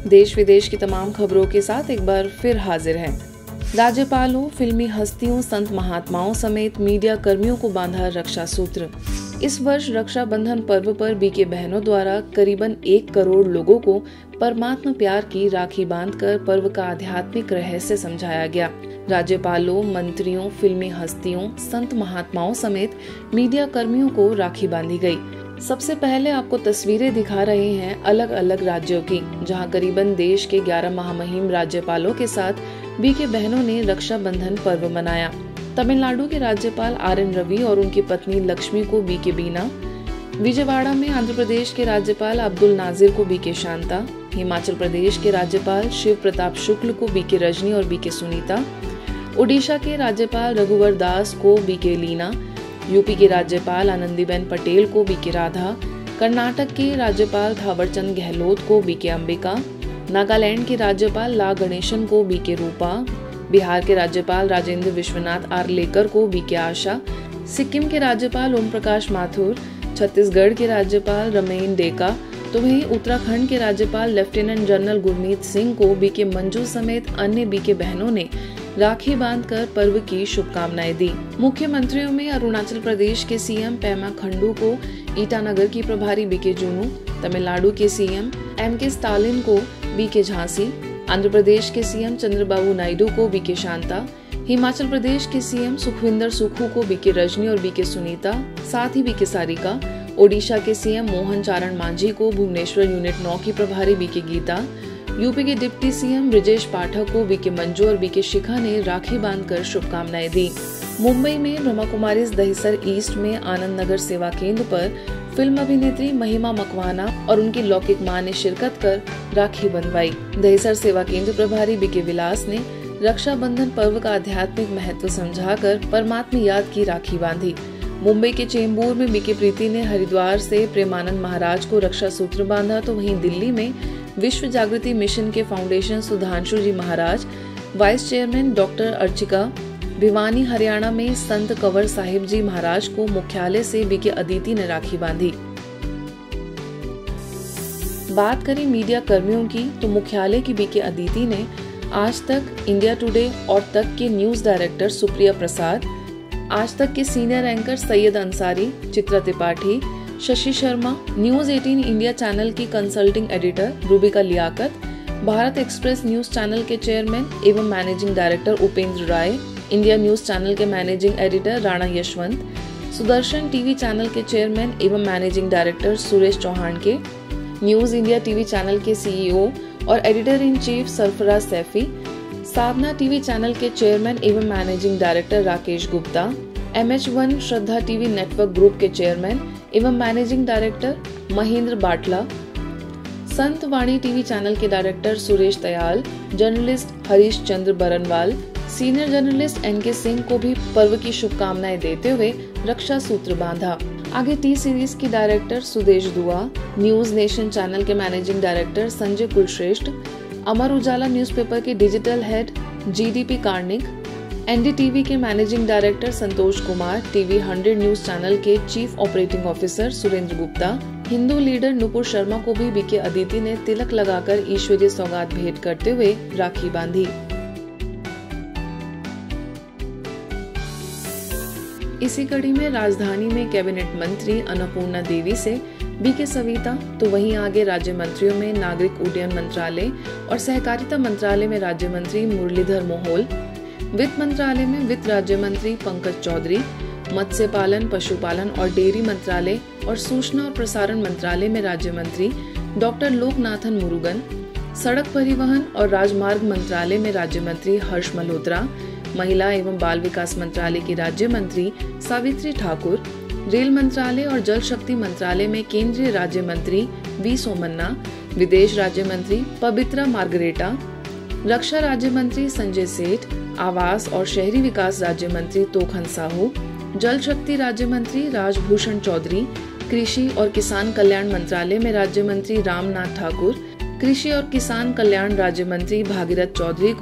देश विदेश की तमाम खबरों के साथ एक बार फिर हाजिर हैं। राज्यपालों, फिल्मी हस्तियों, संत महात्माओं समेत मीडिया कर्मियों को बांधा रक्षा सूत्र। इस वर्ष रक्षाबंधन पर्व पर बीके बहनों द्वारा करीबन 1 करोड़ लोगों को परमात्मा प्यार की राखी बांधकर पर्व का आध्यात्मिक रहस्य समझाया गया। राज्यपालों, मंत्रियों, फिल्मी हस्तियों, संत महात्माओं समेत मीडिया कर्मियों को राखी बांधी गई। सबसे पहले आपको तस्वीरें दिखा रहे हैं अलग अलग राज्यों की, जहां करीबन देश के 11 महामहिम राज्यपालों के साथ बीके बहनों ने रक्षाबंधन पर्व मनाया। तमिलनाडु के राज्यपाल RN रवि और उनकी पत्नी लक्ष्मी को बीके बीना, विजयवाड़ा में आंध्र प्रदेश के राज्यपाल अब्दुल नाजिर को बीके शांता, हिमाचल प्रदेश के राज्यपाल शिव प्रताप शुक्ल को बीके रजनी और बीके सुनीता, ओडिशा के राज्यपाल रघुवर दास को बीके लीना, यूपी के राज्यपाल आनंदीबेन पटेल को बीके राधा, कर्नाटक के राज्यपाल थावरचंद गहलोत को बीके अंबिका, नागालैंड के राज्यपाल ला गणेशन को बीके रूपा, बिहार के राज्यपाल राजेंद्र विश्वनाथ आर्लेकर को बीके आशा, सिक्किम के राज्यपाल ओम प्रकाश माथुर, छत्तीसगढ़ के राज्यपाल रमेन डेका, तो वहीं उत्तराखंड के राज्यपाल लेफ्टिनेंट जनरल गुरमीत सिंह को बीके मंजू समेत अन्य बीके बहनों ने राखी बांधकर पर्व की शुभकामनाएं दी। मुख्यमंत्रियों में अरुणाचल प्रदेश के CM पेमा खंडू को ईटानगर की प्रभारी बीके जूनू, तमिलनाडु के CM MK स्टालिन को बीके झांसी, आंध्र प्रदेश के CM चंद्रबाबू नायडू को बीके शांता, हिमाचल प्रदेश के CM सुखविंदर सुक्खू को बीके रजनी और बीके सुनीता, साथ ही बीके सारिका, ओडिशा के CM मोहन चारण मांझी को भुवनेश्वर यूनिट 9 की प्रभारी बीके गीता, यूपी के डिप्टी CM ब्रजेश पाठक को बीके मंजू और बीके शिखा ने राखी बांधकर शुभकामनाएं दी। मुंबई में ब्रह्मा कुमारीज दहिसर ईस्ट में आनंद नगर सेवा केंद्र पर फिल्म अभिनेत्री महिमा मकवाना और उनकी लौकिक मां ने शिरकत कर राखी बंधवाई। दहिसर सेवा केंद्र प्रभारी बीके विलास ने रक्षाबंधन पर्व का आध्यात्मिक महत्व समझाकर परमात्मा याद की राखी बांधी। मुंबई के चेंबूर में बीके प्रीति ने हरिद्वार से प्रेमानंद महाराज को रक्षा सूत्र बांधा, तो वहीं दिल्ली में विश्व जागृति मिशन के foundation Sudhanshu ji Maharaj, vice chairman doctor Archika, Bhiwani Haryana में संत कंवर साहिब जी महाराज को मुख्यालय से बीके अदिति ने राखी बांधी। बात करें मीडिया कर्मियों की, तो मुख्यालय की बीके अदिति ने आज तक, इंडिया टुडे और तक के न्यूज डायरेक्टर सुप्रिया प्रसाद, आज तक के senior anchor Syed Ansari, Chitra Tripathi, Shashi Sharma, news 18 India channel की consulting editor Rubika Liyaquat, Bharat express news channel के चेयरमैन एवं managing director Upendra Rai, India news channel के managing editor Rana Yashwant, Sudarshan TV channel के चेयरमैन एवं मैनेजिंग डायरेक्टर सुरेश चौहान के, न्यूज इंडिया टीवी चैनल के CEO और editor in chief Sarfaraz Saifi, Sadhna TV channel के चेयरमैन एवं managing director Rakesh Gupta, MH1 Shraddha TV network group के चेयरमैन एवं managing director Mahendra Batla, Sant Vani TV channel के director Suresh Dayal, journalist Harish Chandra Barnwal, senior journalist NK Singh को भी पर्व की शुभकामनाएं देते हुए रक्षा सूत्र बांधा। आगे T सीरीज की director Sudesh Dua, news nation channel के managing director Sanjay Kulshreshtha, Amar Ujala newspaper के digital head GDP Karnik, NDTV के managing director Santosh Kumar, TV 100 news channel के chief operating officer Surendra Gupta, Hindu leader Nupur Sharma को भी बीके अदिति ने तिलक लगाकर ईश्वरीय सौगात भेंट करते हुए राखी बांधी। इसी कड़ी में राजधानी में कैबिनेट मंत्री अन्नपूर्णा देवी से बीके सविता, तो वहीं आगे राज्य मंत्रियों में नागरिक उड्डयन मंत्रालय और सहकारिता मंत्रालय में राज्य मंत्री मुरलीधर मोहोल, वित्त मंत्रालय में वित्त राज्य मंत्री पंकज चौधरी, मत्स्य पालन, पशुपालन और डेयरी मंत्रालय और सूचना और प्रसारण मंत्रालय में राज्य मंत्री डॉक्टर लोकनाथन मुरुगन, सड़क परिवहन और राजमार्ग मंत्रालय में राज्य मंत्री हर्ष मल्होत्रा, महिला एवं बाल विकास मंत्रालय की राज्य मंत्री सावित्री ठाकुर, रेल मंत्रालय और जल शक्ति मंत्रालय में केंद्रीय राज्य मंत्री V सोमन्ना, विदेश राज्य मंत्री पवित्रा मार्गरेटा, रक्षा राज्य मंत्री संजय सेठ, आवास और शहरी विकास राज्य मंत्री तोखन साहू, जल शक्ति राज्य मंत्री राजभूषण चौधरी, कृषि और किसान कल्याण मंत्रालय में राज्य मंत्री रामनाथ ठाकुर, कृषि और किसान कल्याण राज्य मंत्री भागीरथ चौधरी को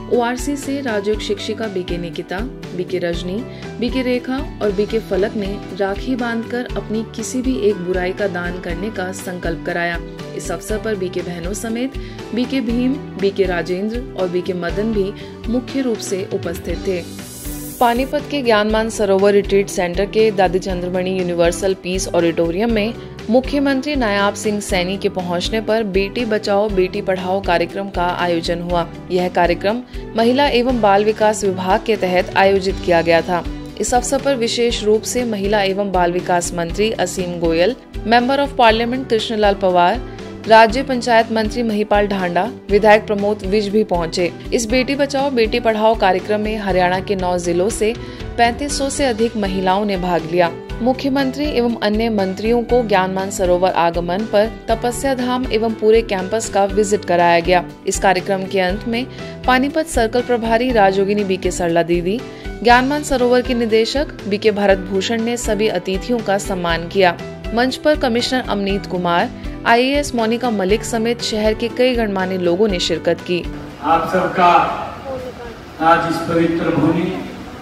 ORC से राजयोग शिक्षिका BK Nikita, BK Rajni, BK Rekha और बीके फलक ने राखी बांधकर अपनी किसी भी एक बुराई का दान करने का संकल्प कराया। इस अवसर पर बीके बहनों समेत बीके भीम, बीके राजेंद्र और बीके मदन भी मुख्य रूप से उपस्थित थे। पानीपत के ज्ञानमान सरोवर रिट्रीट सेंटर के दादी चंद्रमणि यूनिवर्सल पीस ऑडिटोरियम में मुख्यमंत्री नायाब सिंह सैनी के पहुंचने पर बेटी बचाओ बेटी पढ़ाओ कार्यक्रम का आयोजन हुआ। यह कार्यक्रम महिला एवं बाल विकास विभाग के तहत आयोजित किया गया था। इस अवसर पर विशेष रूप से महिला एवं बाल विकास मंत्री Aseem Goyal, member of parliament Krishanlal Pawar, राज्य पंचायत मंत्री महिपाल ढांडा, विधायक प्रमोद विज भी पहुंचे। इस बेटी बचाओ बेटी पढ़ाओ कार्यक्रम में हरियाणा के 9 जिलों से 3500 से अधिक महिलाओं ने भाग लिया। मुख्यमंत्री एवं अन्य मंत्रियों को ज्ञानमान सरोवर आगमन पर तपस्या धाम एवं पूरे कैंपस का विजिट कराया गया। इस कार्यक्रम के अंत में पानीपत सर्कल प्रभारी राजयोगिनी बीके सरला दीदी, ज्ञानमान सरोवर के निदेशक बीके भारत भूषण ने सभी अतिथियों का सम्मान किया। मंच पर कमिश्नर अमनीत कुमार, IAS मोनिका मलिक समेत शहर के कई गणमान्य लोगों ने शिरकत की। आप सबका आज इस पवित्र भूमि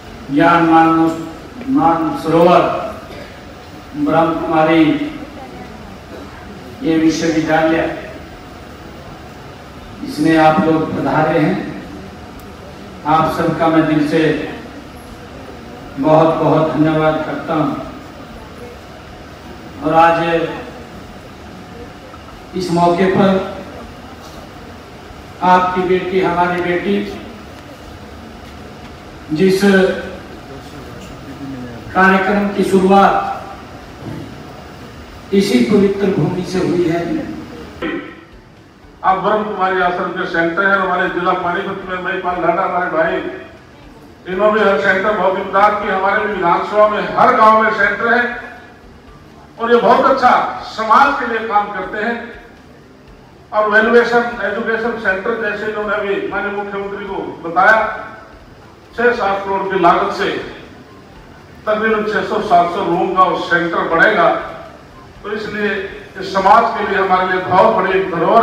ज्ञानमान सरोवर ब्रह्म कुमारी ये विश्वविद्यालय, इसमें आप लोग पधारे हैं। आप सबका मैं दिल से बहुत बहुत धन्यवाद करता हूँ। और आज इस मौके पर आपकी बेटी, हमारी बेटी, जिस कार्यक्रम की शुरुआत इसी पवित्र भूमि से हुई है। अब ब्रह्म कुमारी आश्रम के सेंटर है हमारे जिला पानीपत में। महिपाल ढांडा हमारे भाई, इन्होंने हर सेंटर बहुत इमदाद की। हमारे विधानसभा में हर गांव में सेंटर है और ये बहुत अच्छा समाज के लिए काम करते हैं। और वैल्यूएशन एजुकेशन सेंटर जैसे इन्होंने अभी माननीय मुख्यमंत्री को बताया, 6-7 करोड़ की लागत से तकरीबन 600-700 रूम का सेंटर बढ़ेगा। तो इसलिए इस समाज के लिए हमारे लिए बहुत बड़ी धरोहर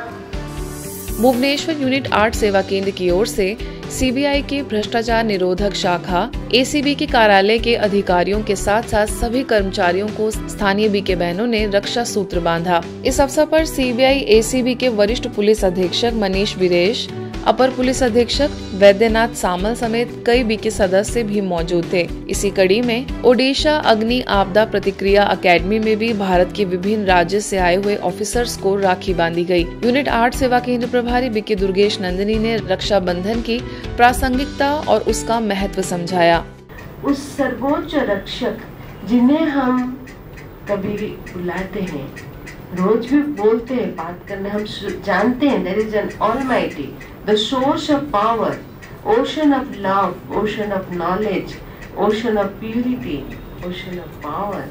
है। भुवनेश्वर यूनिट 8 सेवा केंद्र की ओर से CBI के भ्रष्टाचार निरोधक शाखा ACB के कार्यालय के अधिकारियों के साथ साथ सभी कर्मचारियों को स्थानीय बीके बहनों ने रक्षा सूत्र बांधा। इस अवसर पर CBI ACB के वरिष्ठ पुलिस अधीक्षक मनीष वीरेश, अपर पुलिस अधीक्षक वैद्यनाथ सामल समेत कई बीके सदस्य भी मौजूद थे। इसी कड़ी में ओडिशा अग्नि आपदा प्रतिक्रिया अकेडमी में भी भारत के विभिन्न राज्य से आए हुए ऑफिसर्स को राखी बांधी गई। यूनिट 8 सेवा केंद्र प्रभारी बीके दुर्गेश नंदिनी ने रक्षा बंधन की प्रासंगिकता और उसका महत्व समझाया। उस सर्वोच्च रक्षक जिन्हें हम कभी भी बुलाते हैं, रोज भी बोलते हैं, बात करने हम जानते हैं, there is an almighty, the source of power, ocean of love, ocean of knowledge, ocean of purity, ocean of power,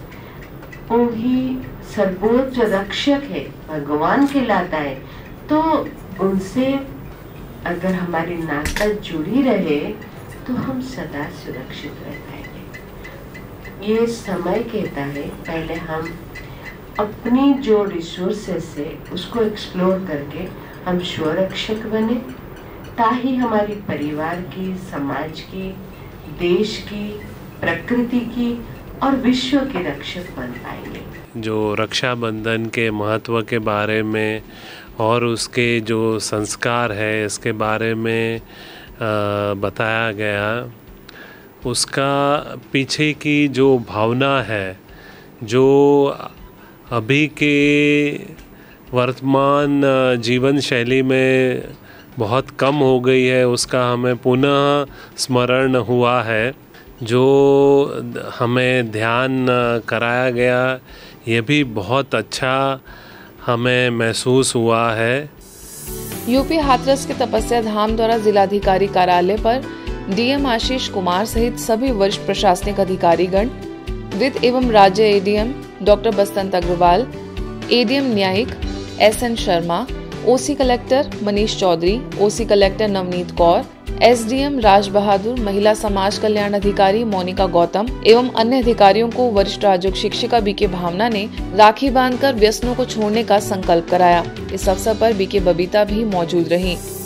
वही सर्वोच्च रक्षक है, भगवान कहलाता है। तो उनसे अगर हमारी नाता जुड़ी रहे तो हम सदा सुरक्षित रह पाएंगे। ये समय कहता है पहले हम अपनी जो रिसोर्सेस है उसको एक्सप्लोर करके हम स्वरक्षक बने, ताकि हमारी परिवार की, समाज की, देश की, प्रकृति की और विश्व के रक्षक बन पाएंगे। जो रक्षाबंधन के महत्व के बारे में और उसके जो संस्कार है इसके बारे में बताया गया, उसका पीछे की जो भावना है, जो अभी के वर्तमान जीवन शैली में बहुत कम हो गई है, उसका हमें पुनः स्मरण हुआ है, जो हमें ध्यान कराया गया। ये भी बहुत अच्छा हमें महसूस हुआ है। यूपी हाथरस के तपस्या धाम द्वारा जिलाधिकारी कार्यालय पर DM आशीष कुमार सहित सभी वरिष्ठ प्रशासनिक अधिकारीगण, वित्त एवं राज्य ADM doctor Basant Agarwal, ADM न्यायिक SN Sharma, OC collector Manish Chaudhary, OC collector Navneet Kaur, SDM Raj Bahadur, महिला समाज कल्याण अधिकारी मोनिका गौतम एवं अन्य अधिकारियों को वरिष्ठ राजयोग शिक्षिका बीके भावना ने राखी बांधकर व्यसनों को छोड़ने का संकल्प कराया। इस अवसर पर बीके बबीता भी मौजूद रहीं।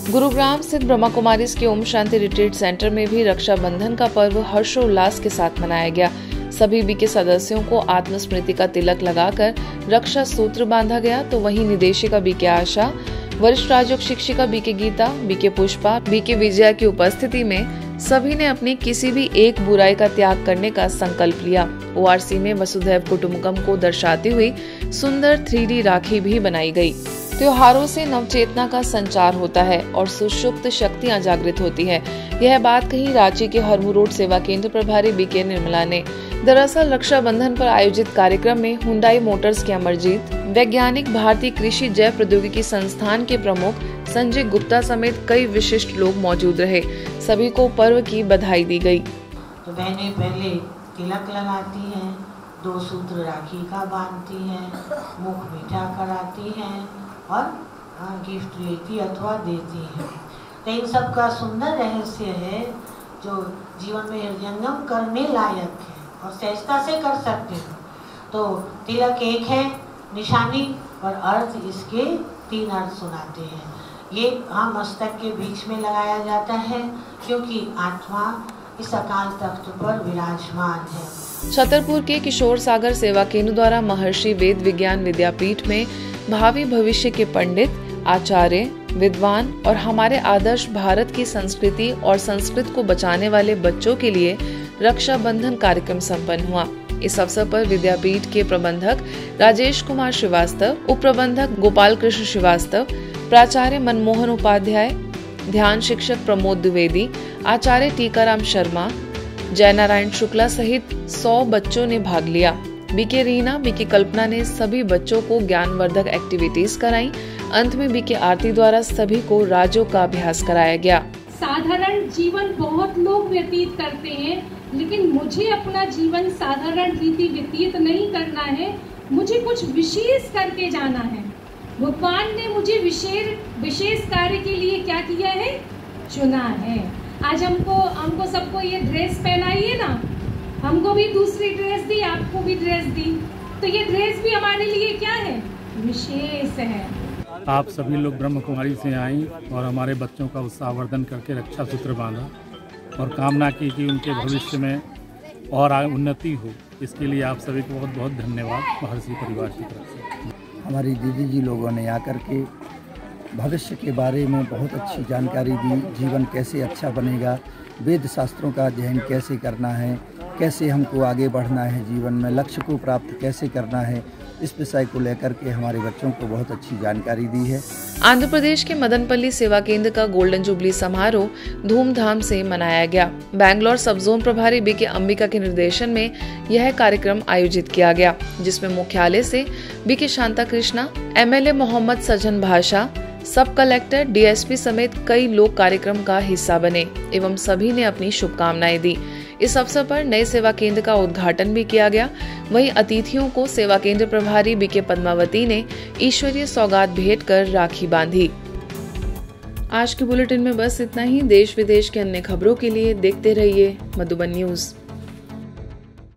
गुरुग्राम स्थित ब्रह्मा कुमारीज के ओम शांति रिट्रीट सेंटर में भी रक्षाबंधन का पर्व हर्षोल्लास के साथ मनाया गया। सभी बीके सदस्यों को आत्मस्मृति का तिलक लगाकर रक्षा सूत्र बांधा गया, तो वहीं निदेशिका बीके आशा, वरिष्ठ राजयोग शिक्षिका BK Geeta, BK Pushpa, BK Vijaya की उपस्थिति में सभी ने अपनी किसी भी एक बुराई का त्याग करने का संकल्प लिया। ओआरसी में वसुधैव कुटुंबकम को दर्शाती हुई सुंदर 3D राखी भी बनाई गई। त्योहारों से नवचेतना का संचार होता है और सुषुप्त शक्तियां जागृत होती है। यह बात कही रांची के हरमू रोड सेवा केंद्र प्रभारी बीके निर्मला ने। दरअसल रक्षाबंधन पर आयोजित कार्यक्रम में हुंडई मोटर्स के अमरजीत, वैज्ञानिक भारतीय कृषि जैव प्रौद्योगिकी संस्थान के प्रमुख संजय गुप्ता समेत कई विशिष्ट लोग मौजूद रहे। सभी को पर्व की बधाई दी गई। तो बहनें पहले तिलक लगाती हैं, 2 सूत्र राखी का बांधती हैं, मुख मीठा कराती हैं और गिफ्ट लेती अथवा देती हैं। तो इन सब का सुंदर रहस्य है जो जीवन में हृदयंगम करने लायक है और सहजता से कर सकते हैं। तो तिलक एक है निशानी और अर्थ इसके 3 अर्थ सुनाते हैं। ये मस्तक के बीच में लगाया जाता है क्योंकि आत्मा इस अकाल तख्त पर विराजमान है। छतरपुर के किशोर सागर सेवा केंद्र द्वारा महर्षि वेद विज्ञान विद्यापीठ में भावी भविष्य के पंडित, आचार्य, विद्वान और हमारे आदर्श भारत की संस्कृति और संस्कृत को बचाने वाले बच्चों के लिए रक्षाबंधन कार्यक्रम संपन्न हुआ। इस अवसर पर विद्यापीठ के प्रबंधक राजेश कुमार श्रीवास्तव, उप प्रबंधक गोपाल कृष्ण श्रीवास्तव, प्राचार्य मनमोहन उपाध्याय, ध्यान शिक्षक प्रमोद द्विवेदी, आचार्य टीकाराम शर्मा, जयनारायण शुक्ला सहित 100 बच्चों ने भाग लिया। बीके रीना, बीके कल्पना ने सभी बच्चों को ज्ञानवर्धक एक्टिविटीज कराई। अंत में बीके आरती द्वारा सभी को राजयोग का अभ्यास कराया गया। साधारण जीवन बहुत लोग व्यतीत करते हैं, लेकिन मुझे अपना जीवन साधारण रीति व्यतीत नहीं करना है, मुझे कुछ विशेष करके जाना है। भगवान ने मुझे विशेष कार्य के लिए क्या किया है, चुना है। आज हमको सबको ये ड्रेस पहनाइए ना, हमको भी दूसरी ड्रेस दी, आपको भी ड्रेस दी, तो ये ड्रेस भी हमारे लिए क्या है, विशेष है। आप सभी लोग ब्रह्म कुमारी से आई और हमारे बच्चों का उत्साहवर्धन करके रक्षा सूत्र बांधा और कामना की कि उनके भविष्य में और उन्नति हो। इसके लिए आप सभी को बहुत बहुत धन्यवाद महर्षि परिवार की तरफ से। हमारी दीदी जी लोगों ने आकर के भविष्य के बारे में बहुत अच्छी जानकारी दी। जीवन कैसे अच्छा बनेगा, वेद शास्त्रों का अध्ययन कैसे करना है, कैसे हमको आगे बढ़ना है, जीवन में लक्ष्य को प्राप्त कैसे करना है, इस विषय को लेकर के हमारे बच्चों को बहुत अच्छी जानकारी दी है। आंध्र प्रदेश के मदनपल्ली सेवा केंद्र का गोल्डन जुबली समारोह धूमधाम से मनाया गया। बैंगलोर सब जोन प्रभारी बीके अंबिका के निर्देशन में यह कार्यक्रम आयोजित किया गया, जिसमें मुख्यालय से BK Shanta Krishna, MLA Mohammed Sajan Bhasha, sub collector, DSP समेत कई लोग कार्यक्रम का हिस्सा बने एवं सभी ने अपनी शुभकामनाएं दी। इस अवसर पर नए सेवा केंद्र का उद्घाटन भी किया गया। वहीं अतिथियों को सेवा केंद्र प्रभारी बीके पद्मावती ने ईश्वरीय सौगात भेंट कर राखी बांधी। आज के बुलेटिन में बस इतना ही। देश विदेश के अन्य खबरों के लिए देखते रहिए मधुबन न्यूज।